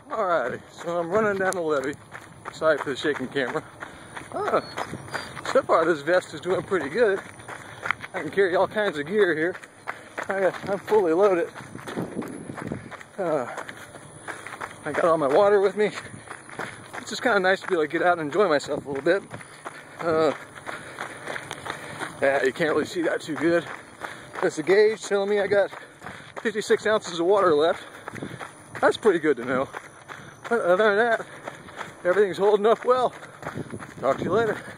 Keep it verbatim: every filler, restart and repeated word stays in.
Alrighty, so I'm running down the levee. Sorry for the shaking camera. Uh, so far this vest is doing pretty good. I can carry all kinds of gear here. I got, I'm fully loaded. Uh, I got all my water with me. It's just kind of nice to be able to get out and enjoy myself a little bit. Uh, yeah, you can't really see that too good. That's the gauge telling me I got fifty-six ounces of water left. That's pretty good to know. But other than that, everything's holding up well. Talk to you later.